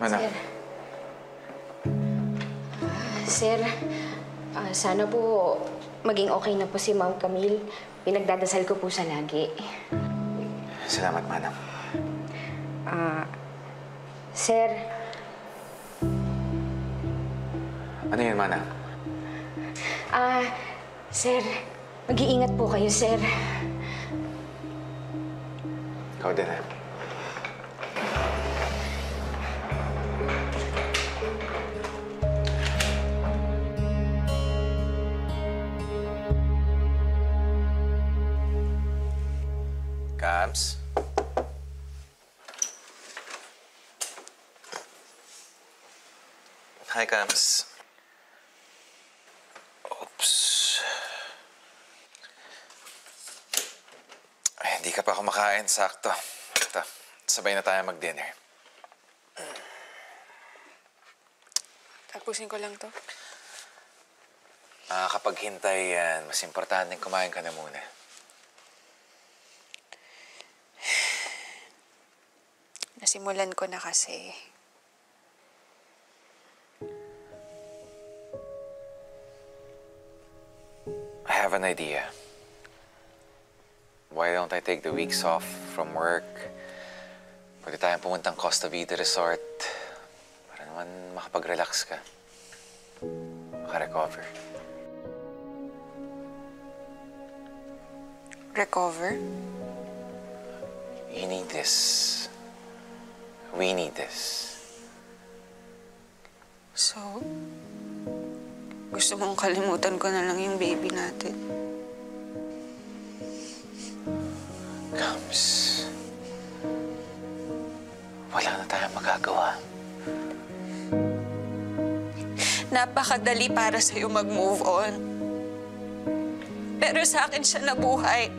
Ano? Sir, sana po maging okay na po si Ma'am Camille. Pinagdadasal ko po siya lagi. Salamat, Manang. Sir. Ano yun, Manang? Sir, mag-iingat po kayo, sir. Ikaw din, ha? Cams? Hi, Cams. Oops. Ay, hindi ka pa kumakain. Sakto. Ito, sabay na tayo mag-dinner. Tapusin ko lang to. Kapag hintay yan, mas importante kumain ka na muna. Nasimulan ko na kasi. I have an idea. Why don't I take the weeks off from work? Pwede tayong pumuntang Costa Vida Resort para naman makapag-relax ka. Maka-recover. Recover? You need this. We need this. So, gusto mong kalimutan ko na lang yung baby natin? Cams, wala na tayong magagawa. Napakadali para sa'yo mag-move on. Pero sa akin siya nabuhay.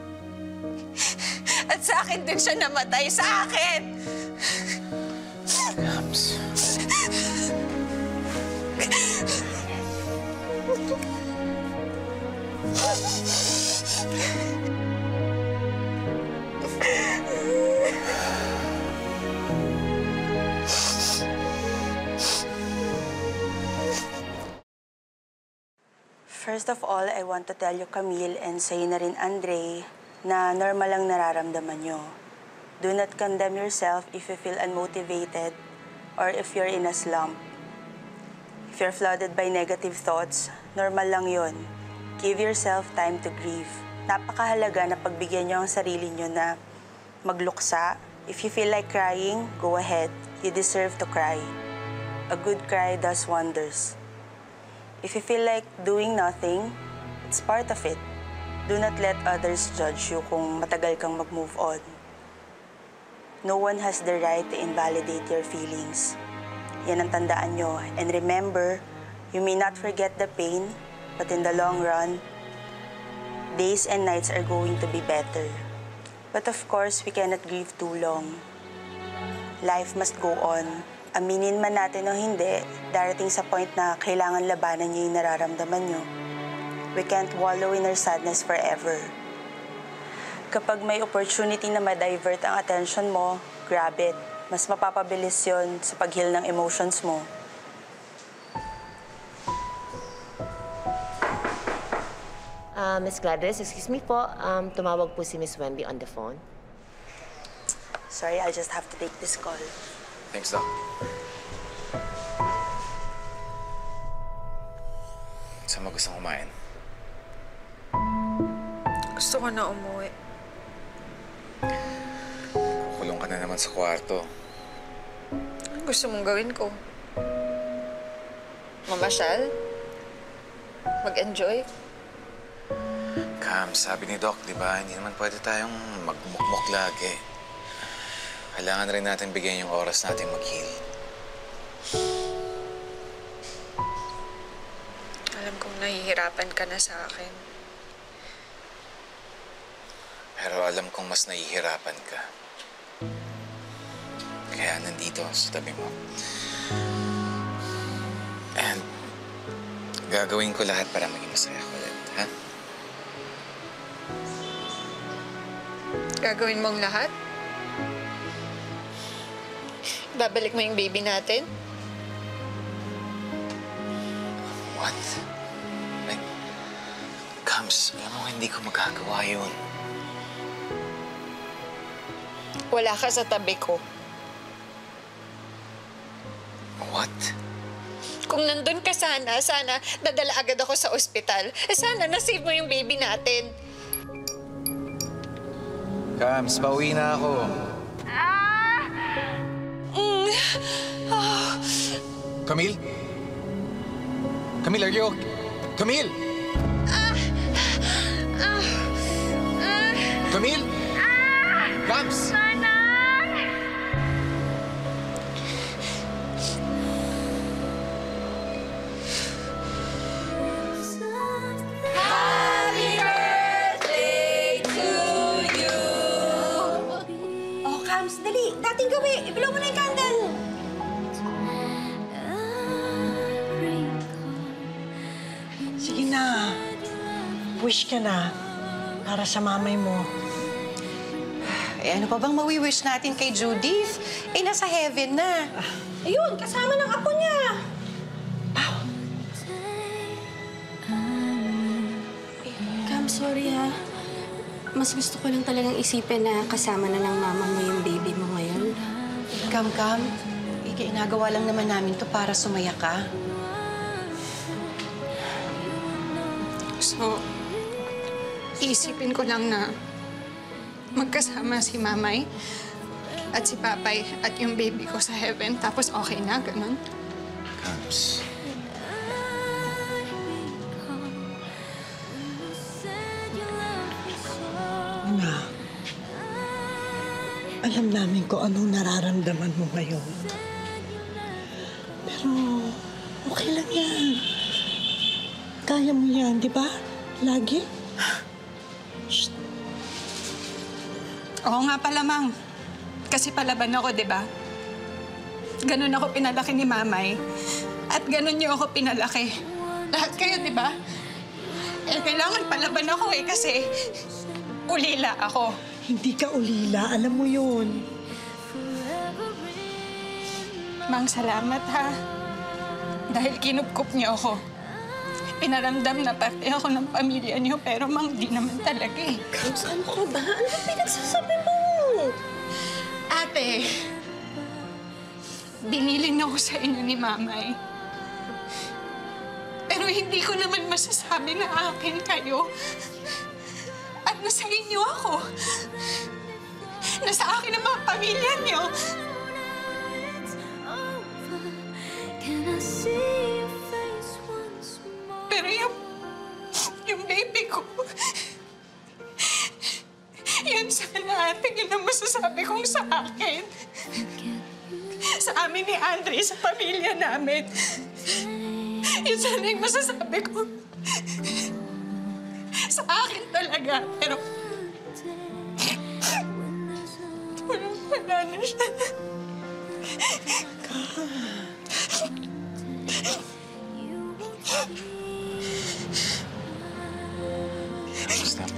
At sa akin din siya namatay. Sa akin! Cams. First of all, I want to tell you, Camille, and sa'yo na rin, Andrei, na normal lang nararamdaman nyo. Do not condemn yourself if you feel unmotivated or if you're in a slump. If you're flooded by negative thoughts, normal lang yun. Give yourself time to grieve. Napakahalaga na pagbigyan nyo ang sarili nyo na magluksa. If you feel like crying, go ahead. You deserve to cry. A good cry does wonders. If you feel like doing nothing, it's part of it. Do not let others judge you kung matagal kang mag-move on. No one has the right to invalidate your feelings. Yan ang tandaan nyo. And remember, you may not forget the pain, but in the long run, days and nights are going to be better. But of course, we cannot grieve too long. Life must go on. Aminin man natin o hindi, darating sa point na kailangan labanan niyo yung nararamdaman niyo. We can't wallow in our sadness forever. Kapag may opportunity na ma-divert ang attention mo, grab it. Mas mapapabilis yon sa pag-heal ng emotions mo. Miss Gladys, excuse me po. Tumawag po si Miss Wendy on the phone. Sorry, I'll just have to take this call. Thanks, Doc. Saan mo gustong kumain? Gusto ko na umuwi. Kukulong ka na naman sa kwarto. Ano gusto mong gawin ko? Mamasyal? Mag-enjoy? Cam, sabi ni Doc, di ba, hindi naman pwede tayong magmukmuk lagi. Kailangan rin natin bigyan yung oras natin mag-heal. Alam kong nahihirapan ka na sa akin. Pero alam kong mas nahihirapan ka. Kaya nandito sa tabi mo. And gagawin ko lahat para maging masaya ko ulit, ha? Gagawin mong lahat? Babalik mo yung baby natin? What? Like, Cams, alam mo hindi ko magagawa yun. Wala ka sa tabi ko. What? Kung nandun ka sana nadala agad ako sa ospital. Sana nasave mo yung baby natin. Cams, pauwi na ako. Camille? Camille, are you okay? Camille! Camille? Cams! Oh, Cams, dali. Dating gawi. Ibilaw mo na yung candle. Sige na. Wish ka na para sa mamay mo. Eh, ano pa bang mawi-wish natin kay Judith? Eh, nasa heaven na. Ayun, kasama ng apo niya. Cam, sorry ha. Mas gusto ko lang talagang isipin na kasama na ng mama mo yung baby mo ngayon. Kam, ginagawa lang naman namin to para sumaya ka. So, iisipin ko lang na magkasama si Mamay at si Papay at yung baby ko sa heaven, tapos okay na, ganun. Cams. Anak, alam namin kung anong nararamdaman mo ngayon. Pero okay lang yan. Kaya mo yan, di ba? Lagi? Shh. Oo nga pala, Mang. Kasi palaban ako, di ba? Ganun ako pinalaki ni Mamay. At ganun niyo ako pinalaki. Lahat kayo, di ba? Eh, kailangan palaban ako eh, kasi ulila ako. Hindi ka ulila, alam mo yun. Mang, salamat ha. Dahil kinupkup niyo ako. Pinaramdam na parte ako ng pamilya niyo, pero Mang, di naman talaga eh. Cams, ano ka ba? Ano ba pinagsasabi mo? Ate, binilin ako sa inyo ni Mamay. Pero hindi ko naman masasabi na akin kayo. At nasa inyo ako. Nasa akin ang mga pamilya niyo. Pero yung baby ko, yan sana ate, yun ang masasabi kong sa akin. Sa amin ni Andrei, sa pamilya namin. Yun sana yung masasabi ko. Sa akin talaga, pero wala na siya. Stop.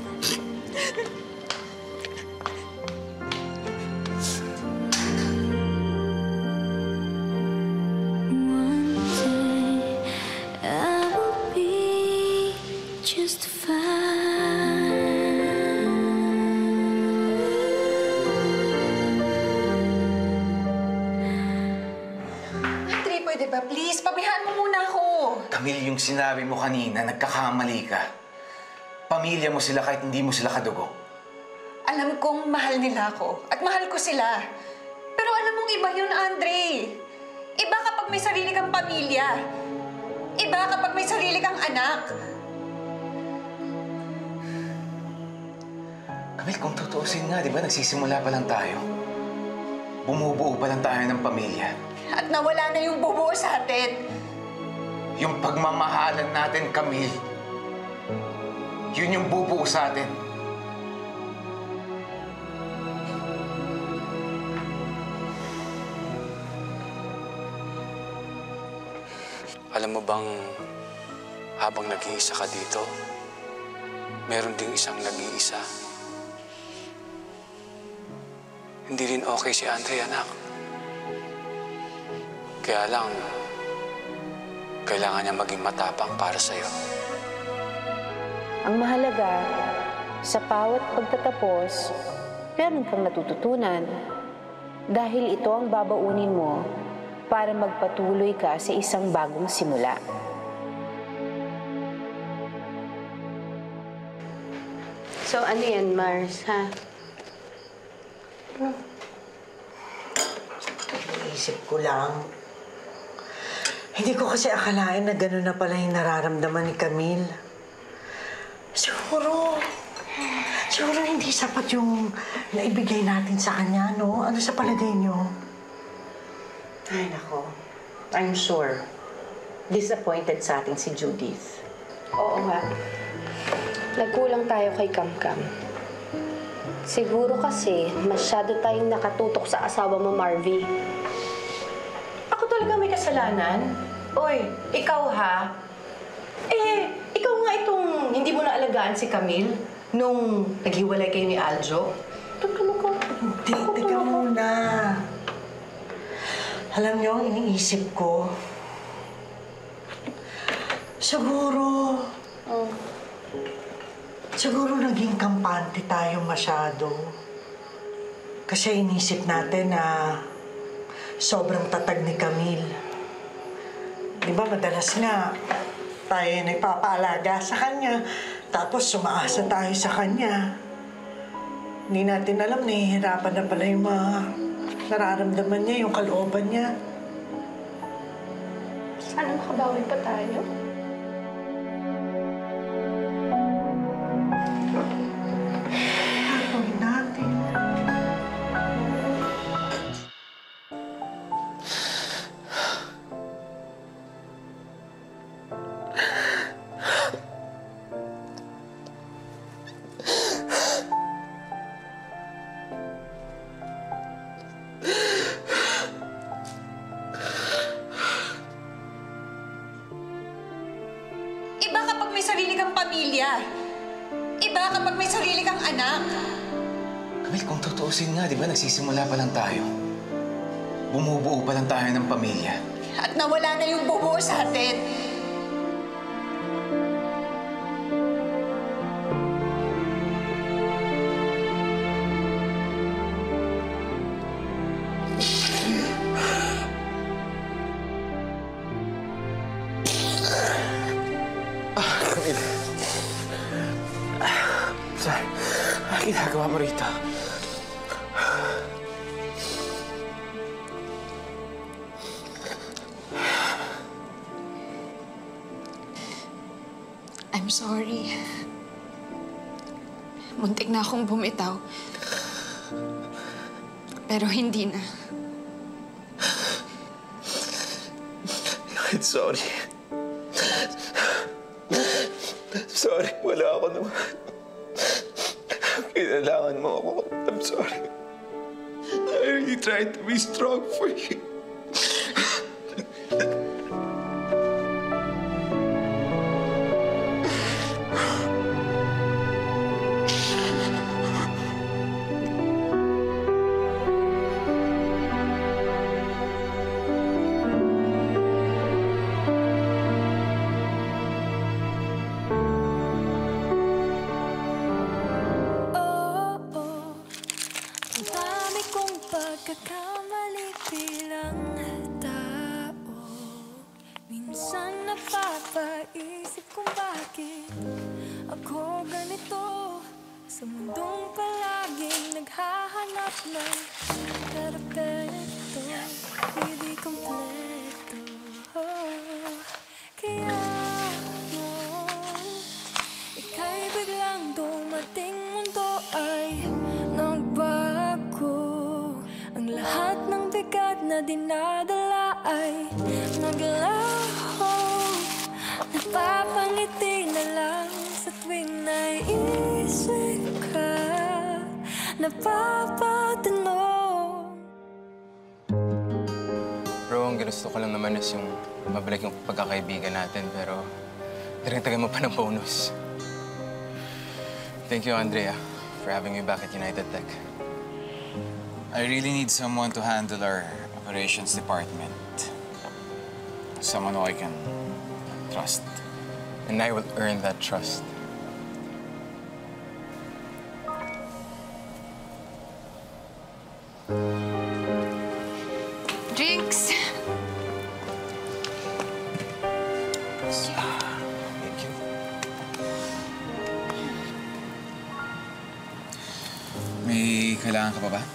Andrei, pwede ba? Please, pabihaan mo muna ako. Camille, yung sinabi mo kanina, nagkakamali ka. Pamilya mo sila kahit hindi mo sila kadugo. Alam kong mahal nila ako at mahal ko sila. Pero alam mong iba yun, Andrei. Iba kapag may sarili kang pamilya. Iba kapag may sarili kang anak. Camille, kung tutuusin nga, di ba, nagsisimula pa lang tayo. Bumubuo pa lang tayo ng pamilya. At nawala na yung bubuo sa atin. Yung pagmamahalan natin, Camille, yun yung bubuo sa atin. Alam mo bang habang nag-iisa ka dito, meron ding isang nag-iisa. Hindi rin okay si Andrei, anak. Kaya lang, kailangan niya maging matapang para sa'yo. Ang mahalaga, sa bawat pagtatapos, meron kang natututunan. Dahil ito ang babaunin mo para magpatuloy ka sa isang bagong simula. So ano yan, Mars, ha? Isip ko lang. Hindi ko kasi akalain na gano'n na pala yung nararamdaman ni Camille. Siguro hindi sapat yung naibigay natin sa kanya, no? Ano sa palagay niyo? Ay, nako. I'm sure. Disappointed sa atin si Judith. Oo nga. Nagkulang tayo kay Kamkam. Siguro kasi masyado tayong nakatutok sa asawa mo, Marvy. Ako talaga may kasalanan? Oy, ikaw ha? Ikaw nga itong hindi mo naalagaan si Camille nung naghiwalay kayo ni Aljo. Hindi, teka muna. Alam niyo, ang iniisip ko, siguro naging kampante tayo masyado. Kasi inisip natin na sobrang tatag ni Camille. Di ba, madalas nga tayo nagpapaalaga sa kanya, tapos sumaasa tayo sa kanya. Hindi natin alam, nahihirapan na pala yung mga nararamdaman niya, yung kalooban niya. Sana makabawi pa tayo. Gagawin natin. Iba kapag may sarili kang pamilya. Iba kapag may sarili kang anak. Camille, kung tutuusin nga, di ba, nagsisimula pa lang tayo. Bumubuo pa lang tayo ng pamilya. At nawala na yung bubuo sa atin. Camille. Sorry. Ano ginagawa mo rito? I'm sorry. Muntik na akong bumitaw. Pero hindi na. Sorry. Sorry, wala ako naman. Kailangan mo ako. I'm sorry. I really tried to be strong for you. Pagkakamali bilang tao, minsan napapaisip kung bakit ako ganito. Sa mundong palaging naghahanap ng perpekto, hindi kompleto. Kaya noon, ika'y biglang dumating, mundo ay nagbago. Ang lahat ng bigat na dinadala ay naglaho. Napapangiti na lang sa tuwing naisip ka. Napapatanong. Bro, ang ginusto ko lang naman is yung mabalik yung pagkakaibigan natin, pero diragdagan mo pa ng bonus. Thank you, Andrea, for having me back at United Tech. I really need someone to handle our operations department. Someone who I can trust. And I will earn that trust. Drinks! Thank you. May kailangan ka pa ba?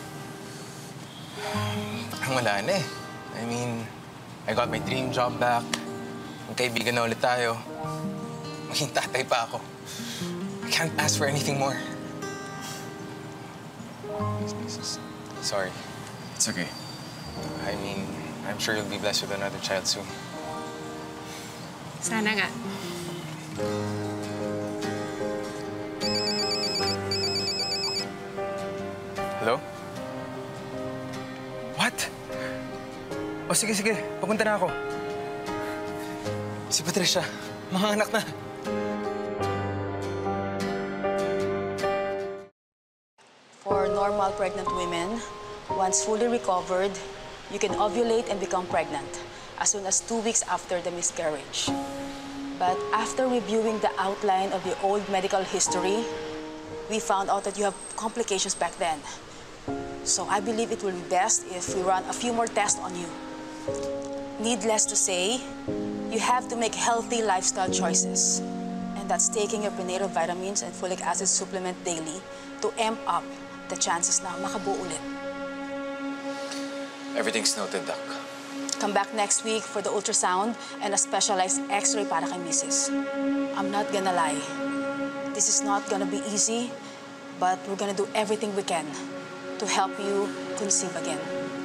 Wala na eh. I mean, I got my dream job back. Magkaibigan na ulit tayo. Maging tatay pa ako. I can't ask for anything more. Sorry. It's okay. I mean, I'm sure you'll be blessed with another child soon. Sana nga. Hello? What? O sige, sige. Papunta na ako. Si Patricia, mga anak na. For normal pregnant women, once fully recovered, you can ovulate and become pregnant as soon as 2 weeks after the miscarriage. But after reviewing the outline of your old medical history, we found out that you have complications back then. So I believe it will be best if we run a few more tests on you. Needless to say, you have to make healthy lifestyle choices. And that's taking your prenatal vitamins and folic acid supplement daily to amp up the chances na makabuo ulit. Everything's noted, Doc. Come back next week for the ultrasound and a specialized x-ray para kay Mrs. I'm not gonna lie. This is not gonna be easy, but we're gonna do everything we can to help you conceive again.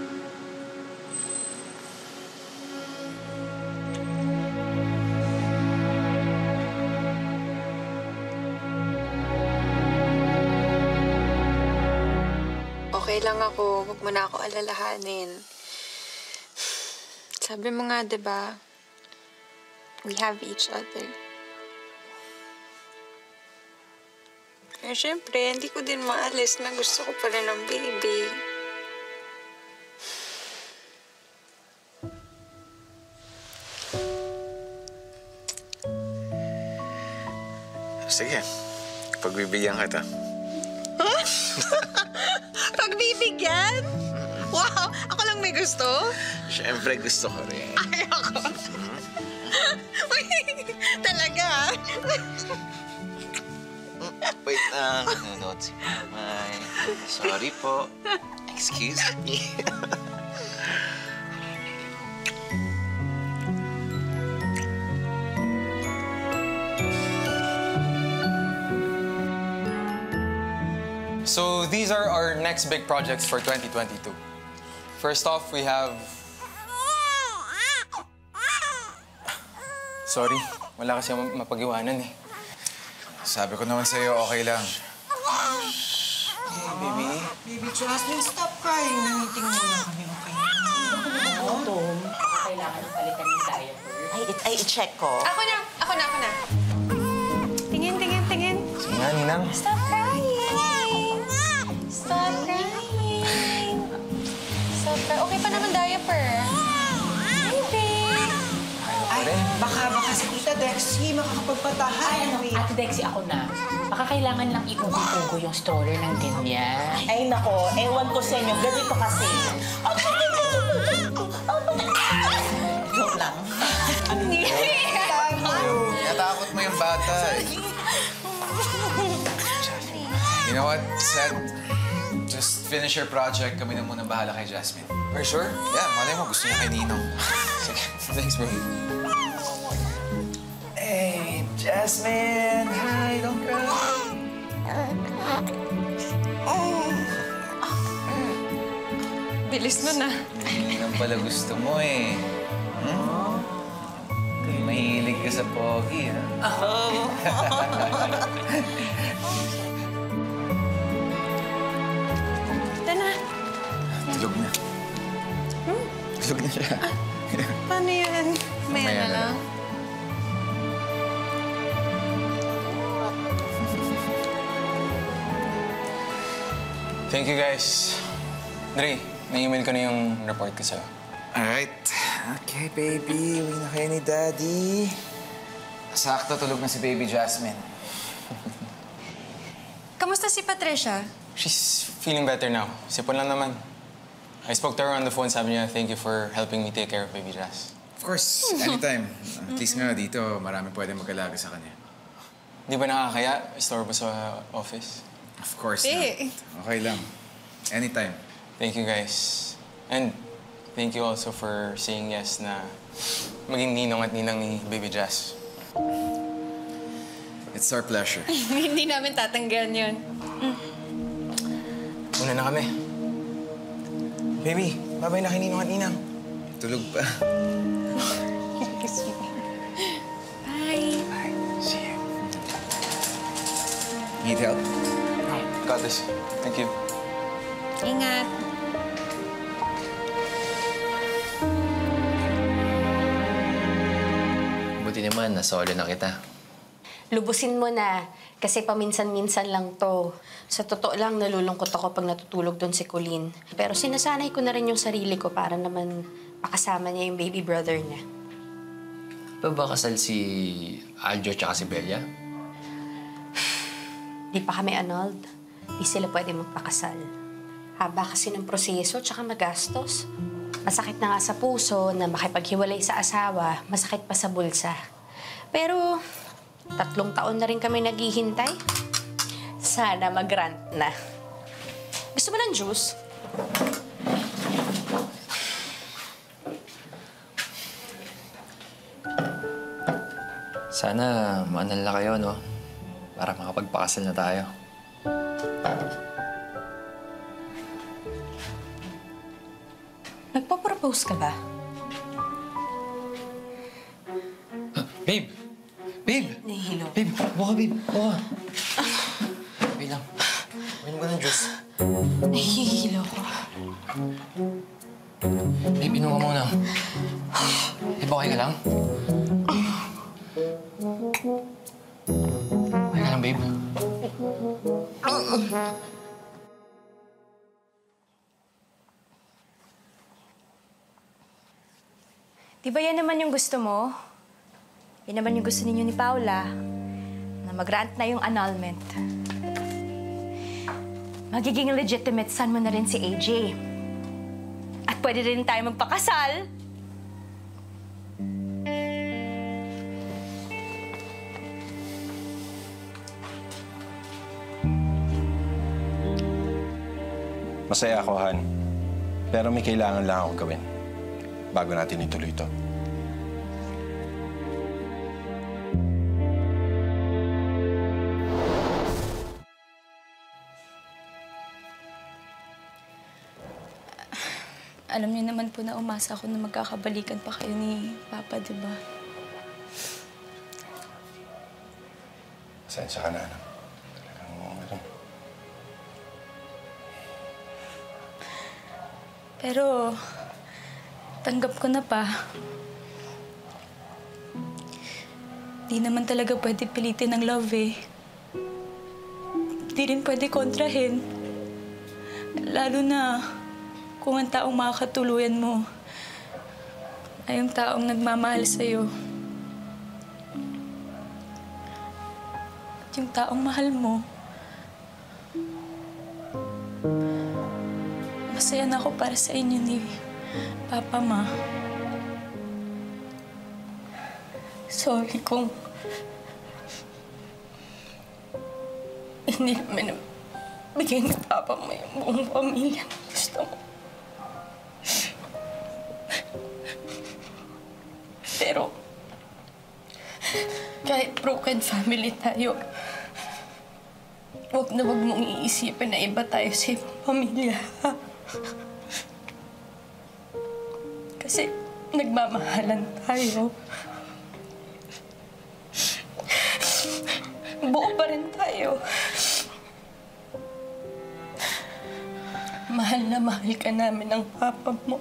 Okay lang ako. Huwag mo na ako alalahanin. Sabi mo nga, diba? We have each other. Pero syempre, hindi ko din maalis na gusto ko pa rin ng baby. Sige, pagbibigyan kita. Pagbibigyan? Wow! Ako lang may gusto? Siyempre, gusto ko rin. Ay, ako. Talaga? Wait lang, nanonood si Mamay. Sorry po. Excuse me. So these are our next big projects for 2022. First off, we have... Sorry, wala kasi mapag-iwanan eh. Sabi ko naman sa'yo, okay lang. Hey, baby. Baby Jasmine, stop crying. Nangiting mo na kami, okay? Tom, kailangan palitan yung diaper. Ay, i-check ko. Ako na! Tingin. Sige nga, Ninang. Stop crying! Stop crying! Okay pa naman diaper. Ay, baka si Tita Dexy makakapagpatahan. Ate Dexy, ako na. Baka kailangan lang iugo-ugo yung stroller ng ganyan. Ay, nako. Ewan ko sa inyo. Ganito kasi. Joke lang. Natakot mo yung bata eh. You know what, Seth? Just finish your project. Kami na muna bahala kay Jasmine. Are you sure? Yeah, malay mo. Gusto niya kay Ninong. Sige. Thanks, bro. Hey, Jasmine! Hi, don't cry. Bilis mo na. Ninong pala gusto mo eh. Mahilig ka sa pogi, ha? Ito na. Tulog na. Tulog na siya. Paano yan? Maya na lang. Thank you, guys. Dre, na-email ko na yung report ko sa'yo. Alright. Okay, baby. Uwi na kayo ni Daddy. Sakto, tulog na si Baby Jasmine. Kamusta si Patricia? She's feeling better now. Sipon lang naman. I spoke to her on the phone. Sabi niya, thank you for helping me take care of Baby Jas. Of course, anytime. At least nga dito, marami pwede mag-alaga sa kanya. Di ba nakakaya? Istorbo sa office? Of course not. Okay lang. Anytime. Thank you, guys. And thank you also for saying yes na maging ninong at ninang ni Baby Jas. It's our pleasure. Hindi namin tatanggihan yun. Una na kami. Baby, babay na kay ninong at ninang. Tulog pa. Bye. Bye. See you. Need help? Got this. Thank you. Ingat. Buti naman, nasolo na kita. Lubusin mo na, kasi paminsan-minsan lang to. Sa totoo lang, nalulungkot ako pag natutulog doon si Colleen. Pero sinasanay ko na rin yung sarili ko para naman makasama niya yung baby brother niya. Pa ba kasal si Aljo tsaka si Belia? Di pa kami annulled. Di sila pwede magpakasal. Haba kasi ng proseso tsaka magastos. Masakit na nga sa puso na makipaghiwalay sa asawa, masakit pa sa bulsa. Pero 3 taon na rin kami naghihintay. Sana mag-grant na. Gusto mo ng juice? Sana maanal na kayo, no? Para makapagpakasal na tayo. Nagpo-propose ka ba? Babe! Babe! Nahihilo. Babe, buka, babe. Buka. Wait lang. Uminom ka ng juice. Nahihilo ko. Babe, inom ka muna. Babe, okay ka lang? Okay ka lang, babe? Di ba yan naman yung gusto mo? Yan naman yung gusto ninyo ni Paula, na mag-grant na yung annulment. Magiging legitimate son mo na rin si AJ. At pwede rin tayo magpakasal. Masaya ako, Han. Pero may kailangan lang akong gawin bago natin ituloy ito. Alam niyo naman po na umasa ako na magkakabalikan pa kayo ni Papa, di ba? Pasensya ka na, anak. Pero, tanggap ko na pa. Di naman talaga pwede pilitin ang love eh. Di rin pwede kontrahin. Lalo na kung ang taong makakatuluyan mo ay yung taong nagmamahal sa'yo. At yung taong mahal mo, masaya na ako para sa inyo ni Papa, Ma. Sorry kung hindi naman bigay ni Papa mo yung buong pamilya na gusto mo. Pero kahit broken family tayo, huwag mong iisipin na iba tayo sa ibang pamilya. Kasi nagmamahalan tayo. Buo pa rin tayo. Mahal na mahal ka namin ng Papa mo.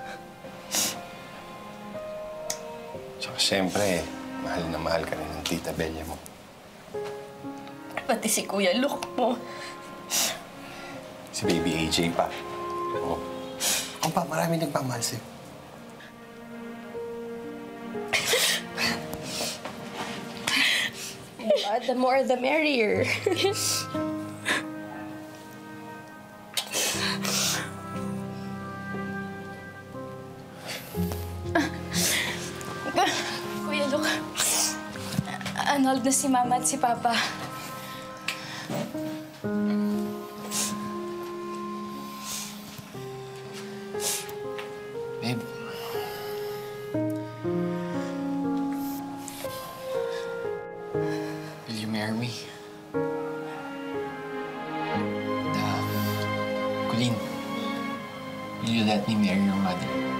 Tsaka siyempre, mahal na mahal ka rin ng Tita Belia mo. Pati si Kuya Luke mo. Si Baby AJ pa. Oo. Kung pa, marami nagmamahal sa'yo. the more the merrier. Kuya Luke, annulled na si Mama at si Papa. Babe. Will you marry me? Colleen, will you let me marry your mother?